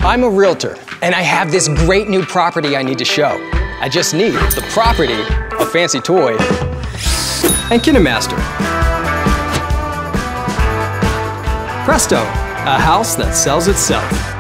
I'm a realtor, and I have this great new property I need to show. I just need the property, a fancy toy, and KineMaster. Presto, a house that sells itself.